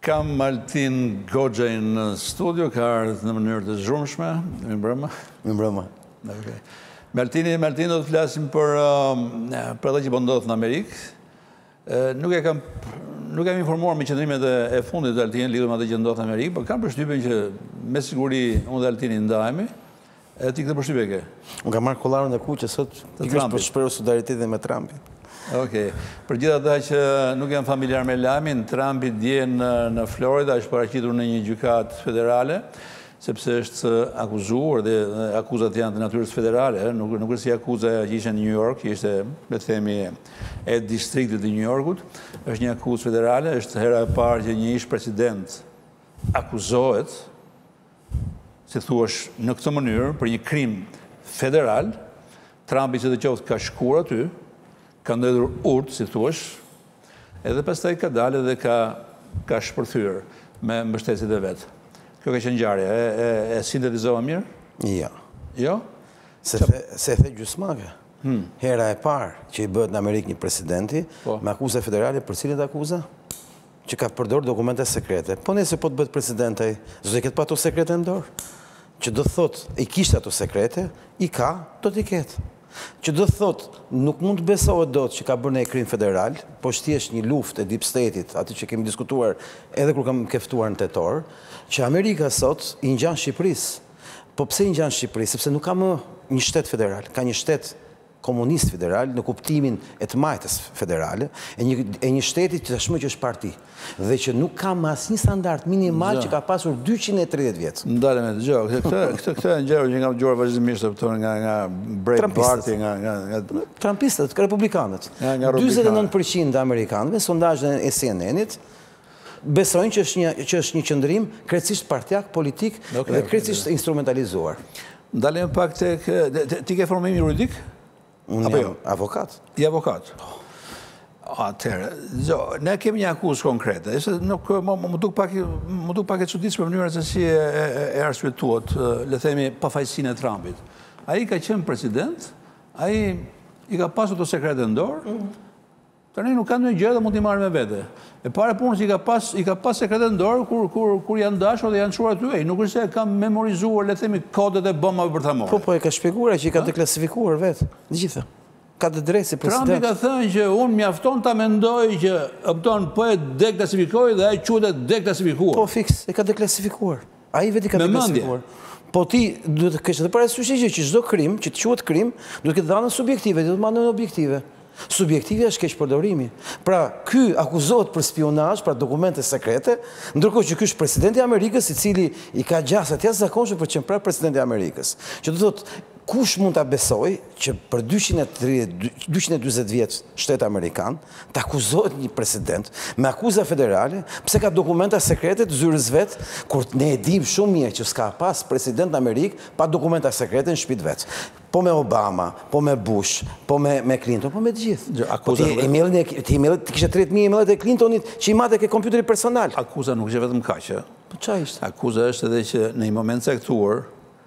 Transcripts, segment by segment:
Kam Altin Goxhaj në studio, ka ardhur në mënyrë të zhurmshme. Mirëmbrëma. Mirëmbrëma. Okay. Me Altin do të flasim për atë që po ndodh në Amerikë. Nuk kam informuar me qëndrimet e fundit të Altinit lidhur me atë që ndodh në Amerikë, por kam përshtypjen që me siguri unë dhe Altini ndahemi. E ti këtë përshtypje ke? Unë kam marrë kollarën e kuqe sot për shprehur solidaritetin me Trumpin. Okej. Për gjithë ata që nuk janë familjar me lajmin, Trumpi dje në Florida është paraqitur në një gjykatë federale, sepse është akuzuar dhe akuzat janë të natyrës federale, nuk është si akuza që ishte në New York, që ishte, le të themi, e distriktit të New Yorkut, është një akuzë federale, është hera e parë që një ish president akuzohet, si thuash, në këtë mënyrë, për një krim federal. Trumpi që të qoftë ka shkuar aty, ka ndëdur urt, si thuash, edhe pastaj ka dalë dhe ka shpërthyer me mbështetësit e vetë. Kjo ka qenë ngjarje, e sintetizova mirë? Jo. Jo? Se the gjysmake. Hera e parë që i bëhet në Amerikë një presidenti, me akuza federale, për cilët akuza? Që ka përdorur dokumente sekrete. Po nëse po të bëhet presidenti, s'do të ketë pa ato sekrete në dorë. Që do thot, i kishte ato sekrete, i ka, do t'i ketë. Që do thot, nuk mund të besohet dot që ka bërë një krim federal, po thjesht një luftë e deep state-it, aty që kemi diskutuar edhe kur kam keftuar në tetor, që Amerika sot i ngjan Shqipërisë. Po pse i ngjan Shqipërisë? Sepse nuk ka më një shtet federal, ka një shtet komunist federal në kuptimin e të majtës federale, e një shtetit që tashmë që është parti, dhe që nuk ka më asnjë standard minimal që ka pasur 230 vjet. Ndalem me dëgjoj. Këto janë gjëra që nga dëgjuar vazhdimisht nga Breitbarti, nga Trumpistët, republikanët. 49% e amerikanëve, sondazhet e CNN-it besojnë që është një qëndrim krejtësisht partijak, politik dhe krejtësisht instrumentalizuar. Ndalem pak tek ti ke formim juridik? Unë jam avokat. I avokat? Atëherë, ne kemi një akuzë konkrete. Më duk pak e çuditshme mënyra se si e arsyetuat, le themi, pafajësinë e Trumpit. Ai ka qenë president, ai i ka pasur ato sekrete në dorë, tani nuk ka ndonjë gjë dhe mund t'i marrë me vete. E para punës i ka pas sekrete në dorë kur janë dashur dhe janë çuar aty. Nuk është se ka memorizuar, le të themi, kodet e bombave për ta marrë. Po e ka shpjeguar që i ka deklasifikuar vetë, gjithë. Ka të drejtë si president. Trumpi ka thënë që unë mjafton ta mendoj që po e deklasifikoj dhe ai quhet deklasifikuar. Po fiks, e ka deklasifikuar. Ai vetë ka deklasifikuar. Po ti duhet të kesh të parasysh që çdo krim, që të quhet krim, duhet të ketë dhënën subjektive, duhet të marrë objektive. Subjektive është keq përdorimi. Pra, ky akuzohet për spionazh, pra dokumente sekrete, ndërkohë që ky është presidenti i Amerikës, i cili i ka gjasat jashtëzakonshme për të qenë prapë presidenti i Amerikës. Që do thotë, kush mund ta besoj që për 240 vjet shtet amerikan të akuzohet një president me akuza federale, pse ka dokumenta sekrete të zyrës vet, kur ne e dim shumë mirë që s'ka pas president në Amerikë pa dokumenta sekrete në shtëpitë vet. Po me Obama, po me Bush, po me Clinton, po me të gjithë. Ti kishe 30.000 emailët e Clintonit që i mate ke kompjuterit personal. Akuza nuk është vetëm kaq. Po çfarë ishte? Akuza është edhe që në një moment caktuar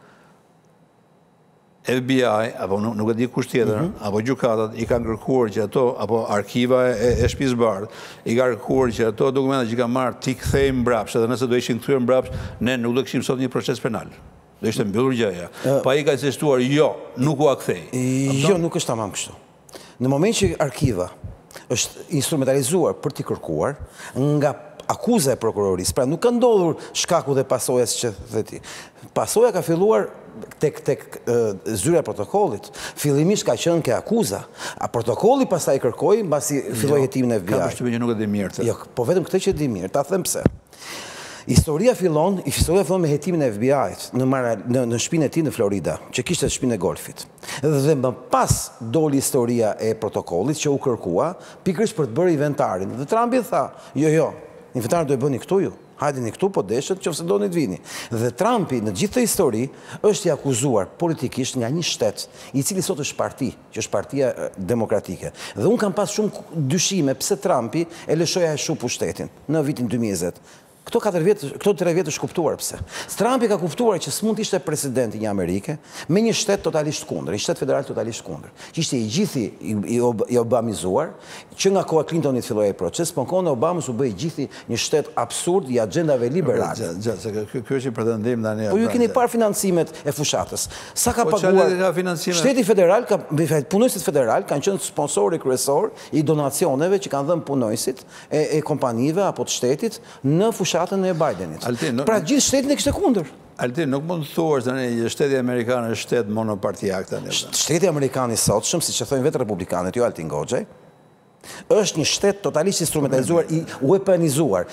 FBI, apo nuk e di kush tjetër, apo gjykatat i kanë kërkuar që ato, apo arkiva e shtëpisë bardhë, i kanë kërkuar që ato dokumenta që ka marrë ti kthejmë mbrapsht, edhe nëse do ishin kthyer mbrapsht, ne nuk do kishim sot një proces penal. Do ishte mbyllur gjëja. Pa i ka insistuar, jo, nuk u akthej. Jo, nuk është tamam kështu. Në moment që arkiva është instrumentalizuar për t'i kërkuar nga akuza e prokurorisë, pra nuk ka ndodhur shkaku dhe pasoja që the ti. Pasoja ka filluar tek zyra e protokollit. Fillimisht ka qenë ke akuza. A protokolli pastaj kërkoi mbasi filloi hetimin e FBI. Ka përshtypjen që nuk e di mirë. Jo, po vetëm këtë që e di mirë. Ta them pse. Historia fillon me hetimin e FBI-t në shtëpinë e tij në Florida, që kishte shtëpinë e golfit. Dhe më pas doli historia e protokollit që u kërkua pikërisht për të bërë inventarin. Dhe Trumpi tha, jo, inventarin do e bëni këtu ju. Hajdeni këtu, po deshet, qofse doni të vini. Dhe Trumpi në gjithë këtë histori është i akuzuar politikisht nga një shtet, i cili sot është parti, që është Partia Demokratike. Dhe unë kam pas shumë dyshime pse Trumpi e lëshoi ai shup pushtetin në vitin 2020. Këto 3 vjetë është kuptuar pse. Trumpi ka kuptuar që s'mund ishte presidenti një Amerike me një shtet totalisht kundër, një shtet federal totalisht kundër. Që ishte i gjithi i obamizuar, që nga koha Clintonit filloi ai proces, po në kohën e Obamës u bë i gjithi një shtet absurd i agjendave liberale. Ky është i pretendim tani. Po ju keni parë financimet e fushatës. Sa ka paguar? Shteti federal, punojësit federal kanë qenë sponsori kryesor i donacioneve që kanë dhënë punojësit e kompanive apo të shtetit në fushatën e Bidenit. Pra gjithë shtetin e kishte kundër. Altin, nuk mund të thuash tani që shteti amerikan është shtet monopartiak tani. Shteti amerikan i sotshëm, siç e thonë vetë republikanët, jo Altin Goxhaj, është një shtet totalisht instrumentalizuar, i weaponizuar,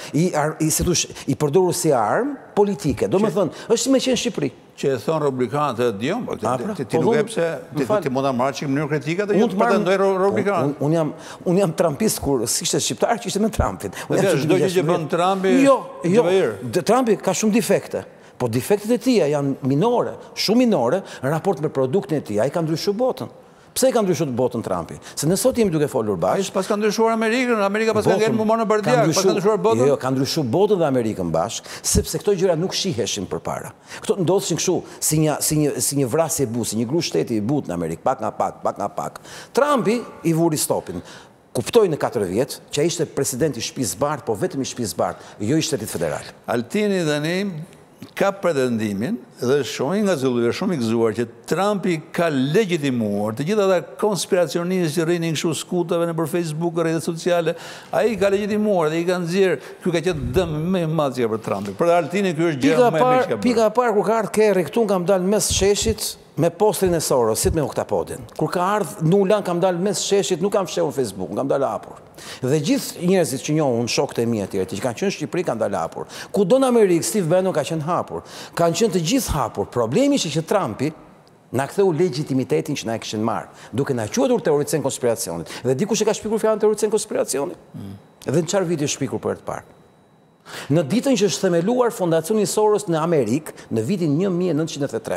i përdorur si armë politike. Domethënë, është me qenë Shqipëri. Që e thonë republikanët e dion, ti nuk e pse ti mund ta marrësh në mënyrë kritike atë që pretendoj republikanët. Unë jam trumpist kur s'ishte shqiptar që ishte me Trumpin. Çdo gjë që bën Trumpi. Jo. Trumpi ka shumë defekte. Po defektet e tija janë minore, shumë minore, në raport me produktin e tija, ai ka ndryshuar botën. Pse i ka ndryshuar botën Trumpi? Se ne sot jemi duke folur bashkë. Pas ka ndryshuar Amerikën, Amerika pas ka ngel më monopartiak, pas ka ndryshuar botën. Jo, ka ndryshuar botën dhe Amerikën bashkë, sepse këto gjëra nuk shiheshin përpara. Këto ndodheshin kështu, si një vrasje e butë, si një gru shteti i butë në Amerikë, pak nga pak. Trumpi i vuri stopin. Kuptoi në 4 vjet që ai ishte presidenti i shtëpisë së bardhë, po vetëm i shtëpisë së bardhë, jo i shtetit federal. Altini tani ka pretendimin dhe shumë i ngacëlluar, shumë i gëzuar që Trumpi ka legjitimuar të gjitha ata konspiracionistë që rrinin kështu skutave nëpër Facebook, rrjetet sociale, ai ka legjitimuar dhe i ka nxjerr, ky ka qenë dëm më i madh për Trumpin. Për Altinin ky është gjë më e mirë. Pika e parë kur ka ardhur Kerry këtu kam dalë mes sheshit me postrin e Sorosit me Oktapodin. Kur ka ardhur Nulan kam dalë mes sheshit, nuk kam fshehur Facebook, kam dalë hapur. Dhe gjithë njerëzit që njohun, shokët e mi atje, që kanë qenë në Shqipëri kanë dalë hapur. Kudo në Amerikë Steve Bannon ka qenë hapur. Kanë qenë të gjithë hapur. Problemi ishte që Trumpi na ktheu legitimitetin që na e kishin marrë, duke na quajtur teoricën e konspiracionit. Dhe dikush e ka shpikur fjalën teoricën e konspiracionit? Dhe në çfarë viti është shpikur për të parë? Në ditën që është themeluar Fondacioni Soros në Amerikë, në vitin 1903.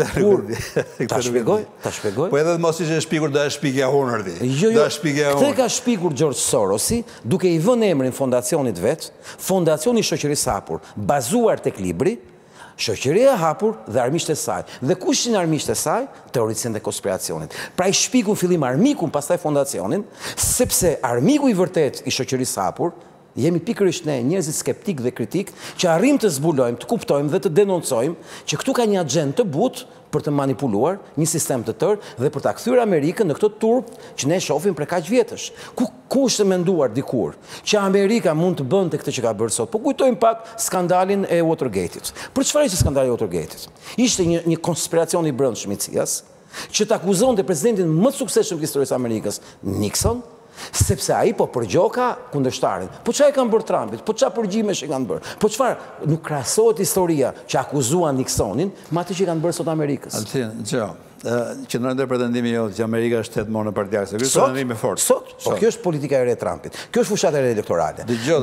Ta shpjegoj? Po edhe mos ishte shpikur, do e shpikja unë ardi. Jo, këtë ka shpikur George Sorosi, duke i vënë emrin fondacionit vetë, Fondacioni Shoqërisë Hapur, bazuar tek libri, Shoqëria e Hapur dhe armiqtë e saj. Dhe kush janë armiqtë e saj? Teoricinë e konspiracionit. Pra i shpiku fillim armikun, pastaj fondacionin, sepse armiku i vërtet i Shoqërisë Hapur jemi pikërisht ne, njerëzit skeptik dhe kritik, që arrim të zbulojmë, të kuptojmë dhe të denoncojmë që këtu ka një agjendë të butë për të manipuluar një sistem të tërë dhe për ta kthyer Amerikën në këtë turp që ne shohim për kaq vjetësh. Ku është menduar dikur që Amerika mund të bënte këtë që ka bërë sot? Po kujtojmë pak skandalin e Watergate-it. Për çfarë ishte skandali i Watergate-it? Ishte një konspiracion i brendshëm i CIA-s që të akuzonte presidentin më të suksesshëm të historisë së Amerikës, Nixon, sepse ai po përgjoka kundërshtarin. Po çfarë kanë bërë Trumpit? Po çfarë përgjimesh që kanë bërë? Po çfarë nuk krahasohet historia që akuzuan Nixonin me atë që kanë bërë sot Amerikës? Altin, qëndron te pretendimi jote që Amerika është shtet monopartiak. Ky është pretendimi i fortë. Sot, po kjo është politika e re e Trumpit. Kjo është fushata e re elektorale.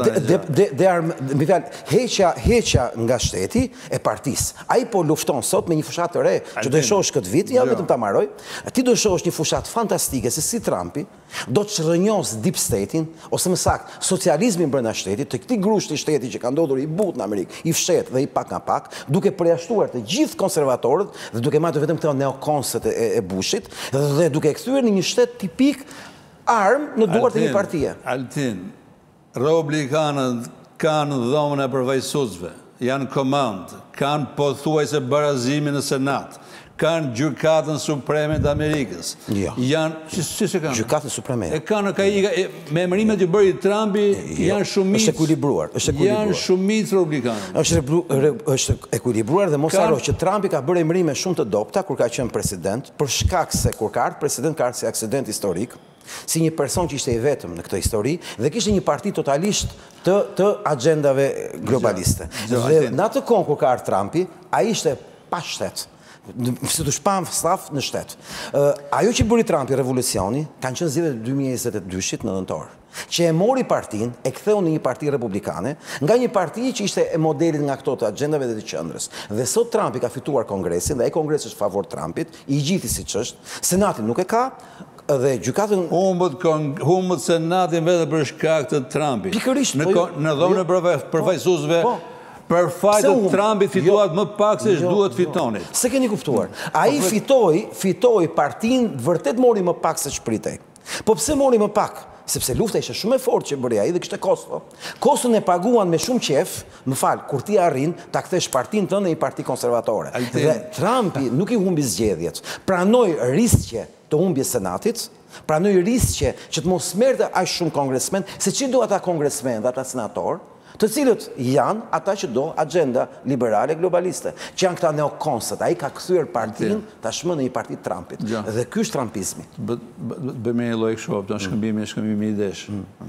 Me fjalë, heqja nga shteti e partisë. Ai po lufton sot me një fushatë të re, që do e shohësh këtë vit, ja vetëm ta marroj. Ti do shohësh një fushatë fantastike se si Trumpi do të çrrënjos deep state-in, ose më saktë, socializmin brenda shtetit, të këtij grushti shteti që ka ndodhur i butë në Amerikë, i fshetë dhe i pak nga pak, duke përjashtuar të gjithë konservatorët dhe duke marrë vetëm këto neokonset e Bushit dhe duke kthyer në një shtet tipik armë në duart e një partie. Altin, republikanët kanë dhomën e përfaqësuesve, janë komand, kanë pothuajse barazimin në Senat, kanë gjykatën supreme të Amerikës. Janë, si se kanë? Gjykatën supreme. E kanë, me emërimet që bëri Trumpi, janë shumicë. Është ekuilibruar. Janë shumicë republikanë. Është ekuilibruar dhe mos harro që Trumpi ka bërë emërime shumë të dobta kur ka qenë president, për shkak se kur ka ardhur president ka ardhur si aksident historik, si një person që ishte i vetëm në këtë histori dhe kishte një parti totalisht të agjendave globaliste. Dhe në atë kohë kur ka ardhur Trumpi, ai ishte pa shtet. Si të shpam staf në shtet. Ajo që bëri Trumpi revolucioni, kanë qenë zgjedhjet e 2022-shit në nëntor, që e mori partin, e ktheu në një parti republikane, nga një parti që ishte e modelit nga këto të agjendave dhe të qendrës. Dhe sot Trumpi ka fituar Kongresin, dhe ai Kongresi është favor Trumpit, i gjithë siç është, Senati nuk e ka, Edhe gjykatën... Humbët senatin vetë për shkak të Trumpit. Pikërisht. Në dhomën e përfaqësuesve, për fajt të Trumpit fituat më pak se duhet fitonit. Se keni kuptuar. Ai fitoi partinë, vërtet mori më pak se shpritej. Po pse mori më pak? Sepse lufta ishte shumë e fortë që bëri ai dhe kishte kosto. Kostën e paguan me shumë qef, më fal, kur ti arrin ta kthesh partinë tënde i parti konservatore. Dhe Trumpi nuk i humbi zgjedhjet. Pranoi riskje të humbjes senatit, pranoi riskje që të mos merrte aq shumë kongresmen, se ç'i do ata kongresmen dhe ata senator, të cilët janë ata që do agenda liberale globaliste, që janë këta neokonstët. Ai ka kthyer partinë tashmë në një parti të Trumpit. Dhe ky është trumpizmi. Bëjmë një lloj kështu, shkëmbimi idesh.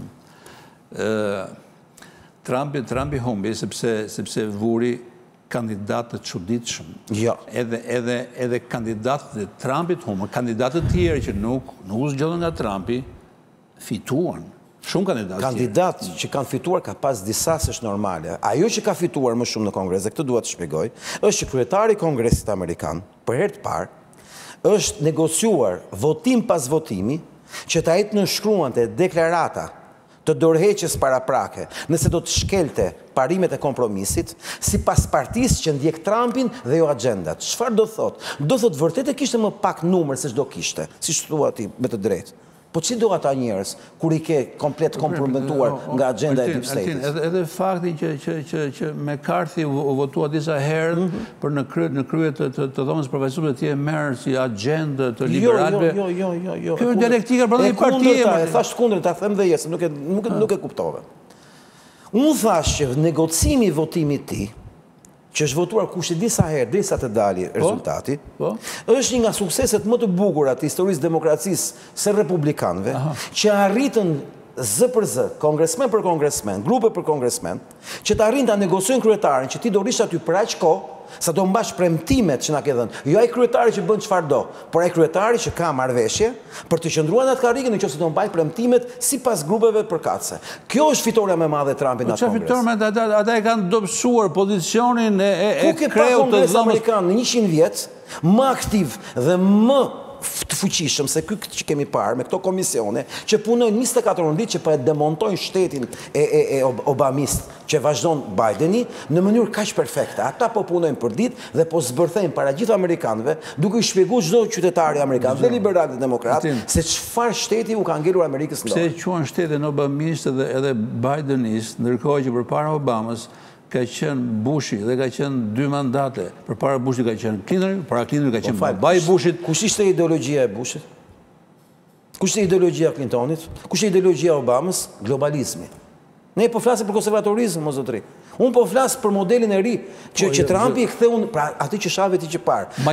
Trumpi humbi sepse vuri kandidatë të çuditshëm. Jo. Edhe kandidatët e Trumpit humbën, kandidatë të tjerë që nuk u zgjodhen nga Trumpi fituan. Shumë kandidatë që kanë fituar ka pas disa s'është normale. Ajo që ka fituar më shumë në Kongres, dhe këtë dua të shpjegoj, është që kryetari i Kongresit Amerikan, për herë të parë, është negociuar votim pas votimi që ta jetë nënshkruante deklarata të dorëheqjes paraprake, nëse do të shkelte parimet e kompromisit, sipas partisë që ndjek Trumpin dhe jo agendat. Çfarë do thotë? Do thotë vërtet e kishte më pak numër se ç'do kishte, siç thua ti me të drejtë. Po që do ata njerëz, kur i ke komplet komprometuar nga agenda e Deep State-it? Edhe fakti që McCarthy u votua disa herë për në krye të dhomës përfaqësuese të tjerë merr si agendë të liberalëve. Jo. Kjo është dialektika brenda një partie. E thash kundër, ta them dhe jesë, nuk e kuptove. Unë thash që negocimi i votimit ti, që është votuar kushti disa herë, derisa të dali rezultati, është një nga sukseset më të bukura të historisë demokracisë së republikanëve, që arritën zë për zë, kongresmen për kongresmen, grupe për kongresmen, që të arrin të negociojnë kryetarin, që ti do rish aty për aq kohë, sa do mbash premtimet që na ke dhënë. Jo ai kryetari që bën çfarë do, por ai kryetari që ka marrëveshje për të qëndruar në atë karrige nëse do mbaj premtimet sipas grupeve përkatëse. Kjo është fitoria më e madhe e Trumpit në Kongres. Çfarë fitoria? Ata e kanë dobësuar pozicionin e kreut të dhomës amerikan në 100 vjet, më aktiv dhe më të fuqishëm se ky që kemi parë me këto komisione që punojnë 24 orë ditë që po e demontojnë shtetin e Obamist që vazhdon Bideni në mënyrë kaq perfekte. Ata po punojnë për ditë dhe po zbërthejnë para gjithë amerikanëve duke i shpjeguar çdo qytetari amerikan dhe liberal dhe demokrat se çfarë shteti u ka ngelur Amerikës në dorë. Pse quhen shtetin Obamist edhe Bidenist, ndërkohë që përpara Obamës ka qenë Bushi dhe ka qenë 2 mandate. Përpara Bushit ka qenë Clinton, para Clinton ka qenë babai Bushit. Kush ishte ideologjia e Bushit? Kush ishte ideologjia e Clintonit? Kush ishte ideologjia e Obamës? Globalizmi. Ne po flasim për konservatorizëm, mos zotëri. Unë po flas për modelin e ri që Trumpi e ktheu, pra aty që shave ti që parë.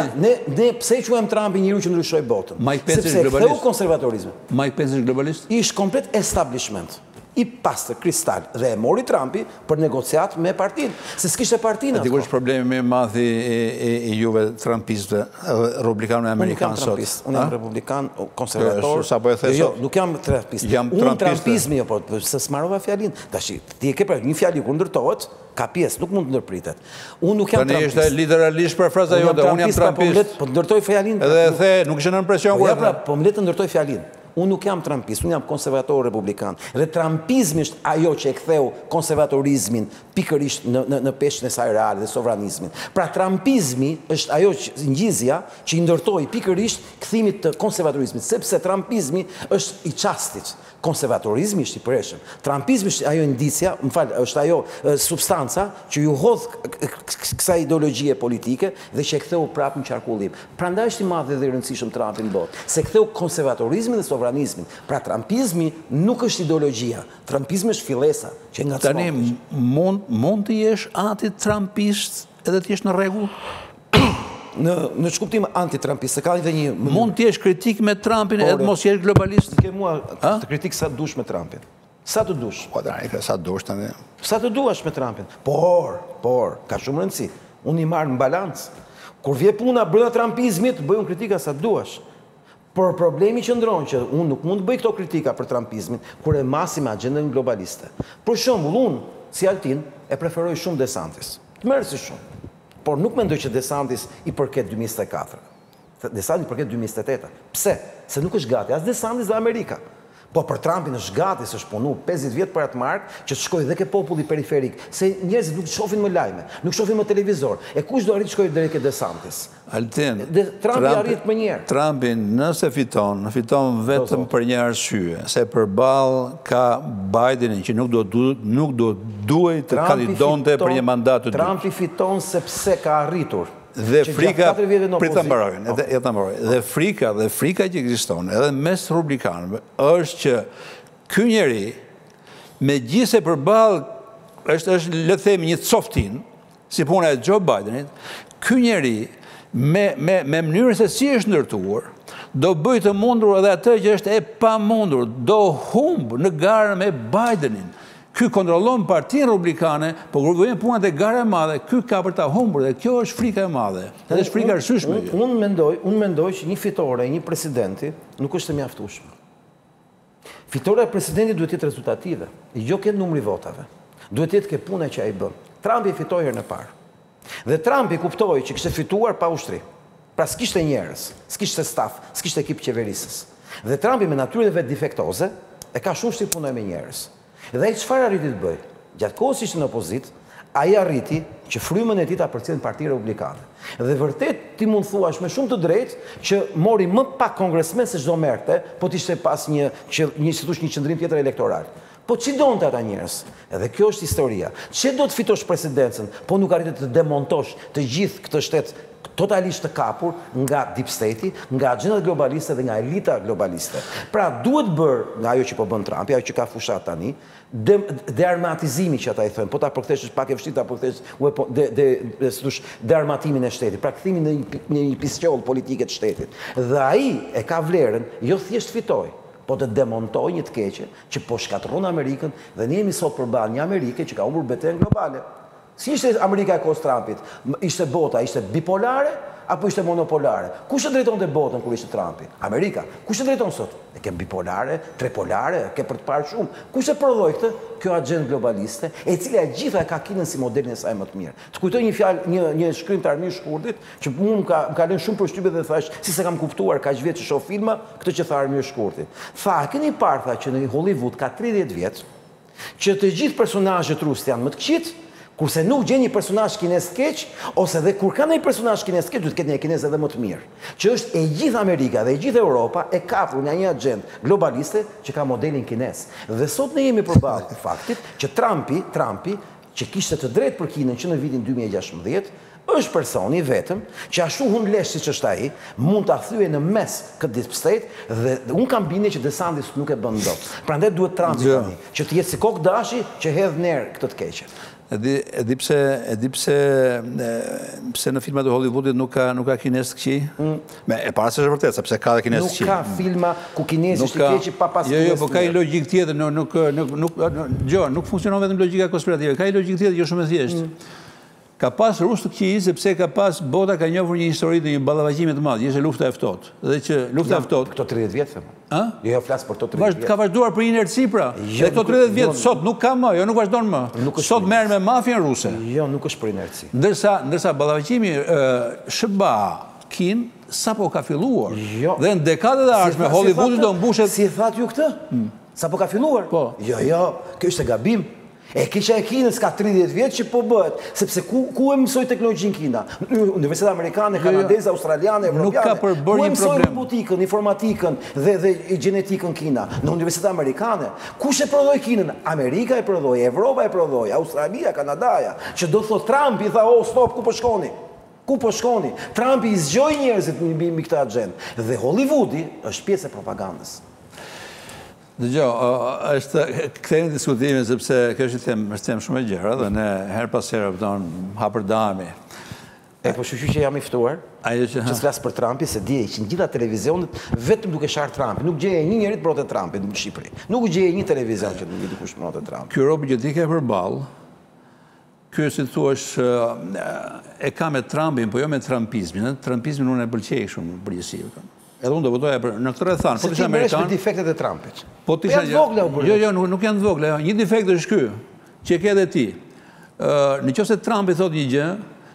Ne pse quajmë Trumpin njeriu që ndryshoi botën? Sepse ktheu konservatorizmin. Mike Pence është globalist? Ish komplet establishment. I pastër kristal dhe e mori Trumpi për negociat me partinë, se s'kishte partinë. Dikur është problemi më i madh i juve trumpistëve, republikanëve amerikanë sot. Unë jam republikan, konservator. Sapo e the Jo, nuk jam trumpist. Unë trumpizmi, po se smarova fjalin. Tash ti e ke për një fjalë kur ndërtohet, ka pjesë, nuk mund të ndërpritet. Unë nuk jam trumpist. Tani është literalisht për fraza jote, unë jam trumpist. Po ndërtoj fjalin. Edhe e the, nuk ishe në presion kur. Po më le të ndërtoj fjalin. Unë nuk jam trumpist, unë jam konservator republikan. Dhe trumpizmi është ajo që e ktheu konservatorizmin pikërisht në peshën e saj reale dhe sovranizmin. Pra trumpizmi është ajo ngjizja që i ndërtoi pikërisht kthimit të konservatorizmit, sepse trumpizmi është i çastit. Konservatorizmi është i përhershëm. Trumpizmi është ajo indicia, është ajo substanca që ju hodh kësaj ideologjie politike dhe që e ktheu prapë në qarkullim. Prandaj është i madh dhe i rëndësishëm Trumpi në botë, se ktheu konservatorizmin dhe sovranizmin. Pra trumpizmi nuk është ideologjia, trumpizmi është fillesa që ngacmon. Tani mund të jesh anti-trumpist edhe të jesh në rregull? Në shkuptim anti-trumpist, se ka edhe një... Mund të jesh kritik me Trumpin edhe mos jesh globalist? Ke mua të kritik sa dush me Trumpin. Sa të dush? Po, sa dush tani. Sa të duash me Trumpin. Por, ka shumë rëndësi. Unë i marrë në balancë. Kur vje puna brenda trumpizmit, bëj unë kritika sa duash. Por problemi që ndronë që unë nuk mund të bëj këto kritika për trumpizmin, kur e masim agendën globaliste. Për shembull, unë, si Altin, e preferoj shumë DeSantis. Të merrsi shumë. Por nuk mendoj që DeSantis i përket 2024. DeSantis përket 2028. Pse? Se nuk është gati as DeSantis dhe Amerika. Po për Trumpin është gati se është punu 50 vjetë për atë markë që të shkoj dhe ke populli periferik. Se njerëzit nuk shofin më lajme, nuk shofin më televizor. E kush do arrit shkoj dhe ke DeSantis? Altin, Trumpi arrit më njerë. Trumpin nëse fiton vetëm për një arsye, se përballë ka Bidenin që nuk do duhet të kandidonte për një mandat të dytë. Trumpi fiton sepse ka arritur. Dhe frika, dhe frika që ekziston edhe mes republikanëve është që ky njeri megjithëse përballë është le të themi një coftin si puna e Joe Bidenit, ky njeri me mënyrën se si është ndërtuar do bëj të mundur edhe atë që është e pamundur, do humb në garën me Bidenin. Ky kontrollon partinë republikane, po kur vjen puna te gara e madhe, ky ka për ta humbur dhe kjo është frika e madhe. Edhe është frika arsyeshme. Unë mendoj që një fitore e një presidenti nuk është e mjaftueshme. Fitore e presidentit duhet të jetë rezultative, jo ke numri votave. Duhet të jetë ke puna që ai bën. Trumpi fitoi herën e parë. Dhe Trumpi kuptoi që kishte fituar pa ushtri. Pra s'kishte njerëz, s'kishte staf, s'kishte ekip qeverisës. Dhe Trumpi me natyrën e vet defektoze e ka shumë shtyp punoj me njerëz. Dhe ai çfarë arriti të bëj? Gjatë kohës ishte në opozit, ai arriti që frymën e tij ta përcjellë Partia Republikane. Dhe vërtet ti mund thuash me shumë të drejtë që mori më pak kongresmen se çdo merrte, po të ishte pas një qendrim tjetër elektoral. Po që donte ata njerëz? Edhe kjo është historia. Që do të fitosh presidencën, po nuk arritet të demontosh të gjithë këtë shtet totalisht të kapur nga deep state-i, nga agjendat globaliste dhe nga elita globaliste. Pra duhet bërë nga ajo që po bën Trumpi, ajo që ka fushat tani, dearmatizimi që ata i thënë, po ta përkthesh është pak e vështirë ta përkthesh dearmatimin e shtetit, pra kthimin në një pisqoll politike të shtetit. Dhe ai e ka vlerën, jo thjesht fitoi, po të demontoj një të keqe që po shkatërron Amerikën dhe ne jemi sot përballë një Amerike që ka humbur betejën globale. Si ishte Amerika e kohës Trumpit? Ishte bota, ishte bipolare apo ishte monopolare? Kush e drejtonte botën kur ishte Trumpi? Amerika. Kush e drejton sot? E ke bipolare, trepolare, ke për të parë shumë. Kush e prodhoi këtë? Kjo agjent globaliste, e cila e gjitha e ka kinën si modelin e saj më të mirë. Të kujtoj një fjalë, një shkrimtar më i shkurtit, që mua më ka lënë shumë përshtypje dhe thash, si se kam kuptuar kaq vjet që shoh filma, këtë që tha Armir Shkurti. Tha, keni parë tha që në Hollywood ka 30 vjet që të gjithë personazhet rus janë më të këqit, kurse nuk gjen një personazh kinez të keq, ose dhe kur ka një personazh kinez të keq, duhet të ketë një kinez edhe më të mirë. Që është e gjithë Amerika dhe e gjithë Europa e kapur nga një agent globaliste që ka modelin kinez. Dhe sot ne jemi përballë faktit që Trumpi, që kishte të drejtë për Kinën që në vitin 2016, është personi vetëm që ashtu hund lesh siç është ai, mund ta thyej në mes këtë deep state dhe unë kam bindje që DeSantis nuk e bën dot. Prandaj duhet Trumpi tani që të jetë si kokë dashi që hedh ner këtë të keqe. E di pse në filmat e Hollywoodit nuk ka kinez të këqij? E para se është vërtet, sepse ka dhe kinez të këqij. Nuk ka filma ku kinezi është i keq pa pas kinez. Jo, po ka një logjik tjetër, nuk funksionon vetëm logjika konspirative, ka një logjik tjetër jo shumë e thjeshtë. Ka pas rus të këqij sepse bota ka njohur një histori të një ballavagjimi të madh, ishte lufta e ftohtë. Dhe që lufta e ftohtë këto 30 vjet them. Jo flas për këto 30 vjet. Ka vazhduar për inerci pra. Dhe këto 30 vjet sot nuk ka më, nuk vazhdon më. Sot merr me mafian ruse. Jo, nuk është për inerci. Ndërsa ballavagjimi SBA Kin sapo ka filluar. Dhe në dekadat e ardhshme Hollywoodi do mbushet. Si thatë ju këtë? Sapo ka filluar? Po. Jo, kjo është gabim. E kisha e Kinës ka 30 vjetë që po bëhet, sepse ku e mësoj teknologjinë Kina? Universitetet amerikane, kanadeze, australiane, evropiane. Ku e mësoj robotikën, informatikën dhe gjenetikën Kina? Në universitetet amerikane. Kush e prodhoi Kinën? Amerika e prodhoi, Evropa e prodhoi, Australia, Kanadaja. Që do thot Trumpi tha, stop, ku po shkoni? Ku po shkoni? Trumpi i zgjoi njerëzit mbi këtë agjendë. Dhe Hollywoodi është pjesë e propagandës. Kthehemi diskutimin sepse kjo është temë shumë e gjerë dhe ne her pas here hapërdahemi. Po shqyqy që jam i ftuar, që s'flas për Trumpi, se dje që në gjitha televizionet vetëm duke sharë Trumpi. Nuk gjeje një njerit prote Trumpi në Shqipëri. Nuk gjeje një televizion që nuk dikush prote Trumpi. Kjo robi që ti ke përballë, kjo si të thuash e ka me Trumpin, po jo me Trumpizmin. Trumpizmin unë e pëlqej shumë përgjithësi. Edhe unë do votoja në këtë rrethan. Se ti merresh me defektet e Trumpit. Po ti janë vogla u bërë. Jo, nuk janë të vogla. Një defekt është ky, që e ke edhe ti. Nëse Trumpi thotë një gjë,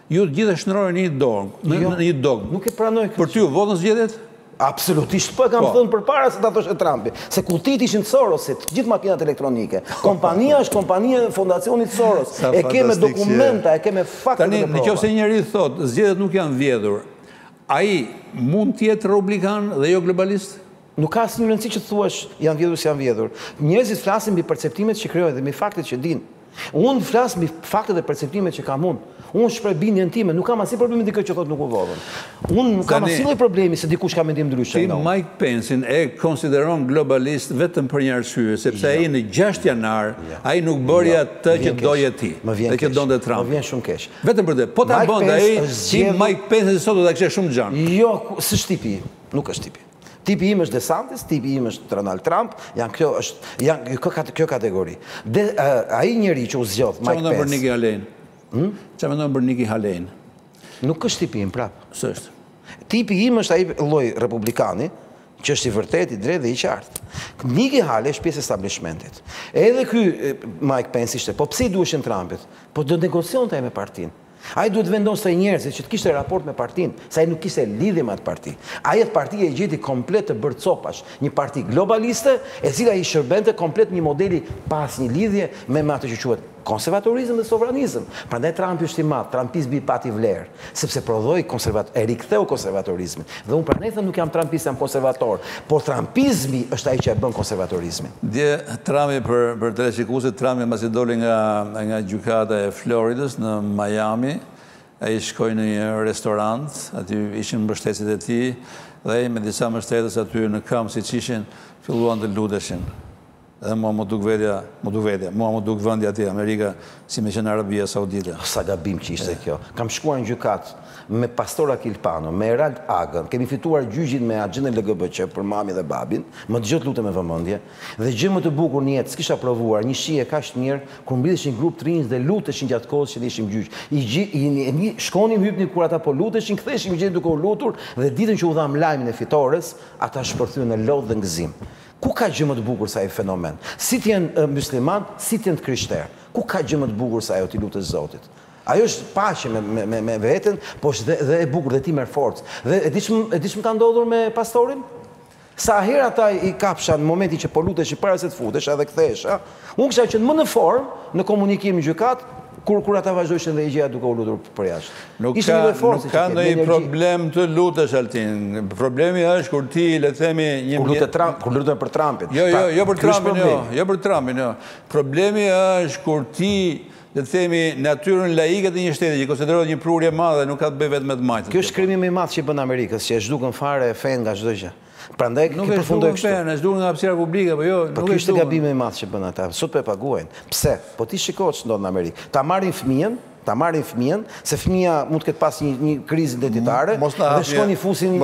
Ju gjithë e shëndrojnë një dogmë. Nuk e pranoj këtë. Për ty, votën zgjedhjet? Absolutisht, po e kam thënë përpara se ta thoshte Trumpi, se kultit ishin Sorosit, gjithë makinat elektronike. Kompania është kompania e fondacionit Soros. E keme dokumenta, e keme fakte dhe prova. Nëse njëri thotë, zgjedhjet nuk janë vjedhur, ai mund të jetë republikan dhe jo globalist? Nuk ka asnjë rëndësi që të thuash janë vjedhur si janë vjedhur. Njerëzit flasin mbi perceptimet që krijojnë dhe mbi faktet që dinë. Unë flas mbi faktet dhe perceptimet që kam unë. Unë shpreh bindjen time, nuk kam asnjë problem me dikë që thotë nuk u votën. Unë nuk kam asnjë problemi se dikush ka mendim ndryshe. Ti Mike Pencein e konsideron globalist vetëm për një arsye, sepse ai në 6 janar ai nuk bëri atë që doje ti, dhe që donte Trump. Më vjen shumë keq. Vetëm për të. Po ta bënte ai, si Mike Pence sot do ta kishte shumë gjan. Jo, s'është tipi, nuk është tipi. Tipi im është DeSantis, tipi im është Donald Trump, janë kjo kategori. Ai njeri që u zgjodh Mike Pence. Çfarë mendon për Nikki Haley? Çfarë mendon për Nikki Haley? Nuk është tipi im, prap. S'është. Tipi im është ai lloj republikani që është i vërtet, i drejtë dhe i qartë. Nikki Haley është pjesë e establishmentit. Edhe ky Mike Pence ishte, po pse i duheshin Trumpit? Po do negocionte me partinë. Ai duhet vendosë njerëzit që të kishte raport me partinë, se ai nuk kishte lidhje me atë parti. Ai atë parti e gjeti komplet të bërë copash, një parti globaliste, e cila i shërbente komplet një modeli pas një lidhje me atë që quhet konservatorizëm dhe sovranizëm. Prandaj Trumpi është i madh, trumpizmi pati vlerë, sepse prodhoi e riktheu konservatorizmin. Dhe unë prandaj them nuk jam trumpist, jam konservator, por trumpizmi është ai që e bën konservatorizmin. Dje Trumpi për teleshikuesit, Trumpi mbasi doli nga gjykata e Floridës në Miami, ai shkoi në një restorant, aty ishin mbështetësit e tij dhe ai me disa mbështetës aty në këmbë siç ishin, filluan të luteshin. Edhe mua më duk vendi aty, Amerika, si me qenë Arabia Saudite. Sa gabim që ishte kjo. Kam shkuar në gjykat me Pastor Akil Pano, me Erald Agën, kemi fituar gjyqin me agjendën LGBTQ për mami dhe babin, më dëgjot lutem me vëmendje, dhe gjë më të bukur në jetë s'kisha provuar, një shije kaq të mirë, kur mbledheshin grup të rinj dhe luteshin gjatë kohës që ishim gjyq. Shkonim hypni kur ata po luteshin, ktheheshin gjë duke u lutur dhe ditën që u dham lajmin e fitores, ata shpërthyen në lodh dhe gëzim. Ku ka gjë më të bukur sa ai fenomen? Si të jenë musliman, si të jenë krishterë. Ku ka gjë më të bukur sa ajo ti lutesh Zotit? Ajo është paqe me veten, po është dhe e bukur dhe ti merr forcë. Dhe e dish më ka ndodhur me pastorin? Sa herë ata i kapsha në momenti që po lutesh para se të futesh edhe kthehesha, unë kisha qenë më në formë në komunikim në gjykat, kur ata vazhdojshin dhe i gjeja duke u lutur për jashtë. Nuk ka ndonjë problem të lutesh, Altin. Problemi është kur ti, le të themi, kur lutem për Trumpin. Jo për Trumpin, jo. Problemi është kur ti, le të themi, natyrën laike të një shteti që konsiderohet një prurje e madhe, nuk ka të bëjë vetëm me të majtën. Kjo është krimi më i madh që i bën Amerikës, që e zhdukën fare fen nga çdo gjë. Prandaj nuk e përfundoj kështu. Nuk e zhdukën nga hapësira publike, po jo, nuk e zhdukën. Kjo është gabimi i madh që bën ata. Sot po e paguajnë. Pse? Po ti shiko ç'do ndodh në Amerikë. Ta marrin fëmijën, se fëmia mund të ketë pas një krizë identitare, dhe shkon i fusin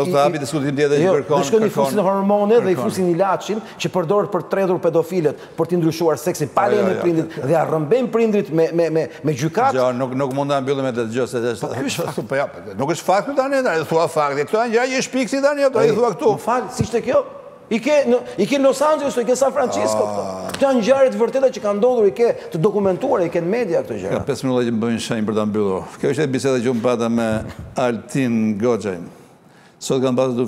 hormone dhe i fusin ilaçin që përdoret për të tredhur pedofilet, për të ndryshuar seksin pa lejen e prindit dhe ja rrëmbejnë prindrit me gjykat. Jo, nuk mund ta mbyllim me këtë gjë, se nuk është fakti tani, ai thua fakti. Këto janë gjëra që shpiksi tani, ai thua këtu. Fal, si ishte kjo? I ke Los Angeles, i ke San Francisco këto. Këto janë ngjarje të vërteta që kanë ndodhur, i ke të dokumentuara, i ke në media këto gjëra. Ka 5 minuta që më bëjnë shenjë për ta mbyllur. Kjo është biseda që unë pata me Altin Goxhajn. Sot kam pasur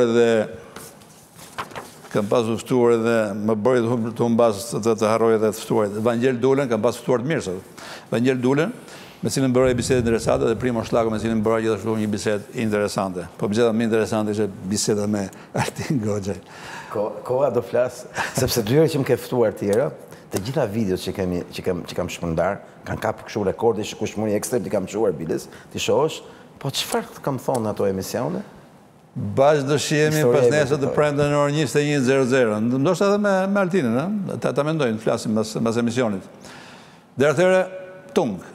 të ftuar edhe më bëri të humbas të harroj edhe të ftuarit. Vangel Dulen, kam pasur ftuar të mirë sot. Vangel Dulen, me cilën bëra një bisedë interesante, dhe Primo Shlako, me cilën bëra gjithashtu një bisedë interesante. Po biseda më interesante ishte biseda me Altin Goxhajn. Koha do flasë, sepse dy herë që më ke ftuar tjera, të gjitha videot që kam shpërndar, kanë kapë kështu rekorde, shikueshmëri ekstrem t'i kam quar biles, t'i shohësh, po çfarë kam thonë ato emisione? Bashkë do shihemi pas nesër të premte në orën 21:00. Ndoshta edhe me Altinën, ta mendojnë, flasim mbas emisionit. Deri atëherë, tung.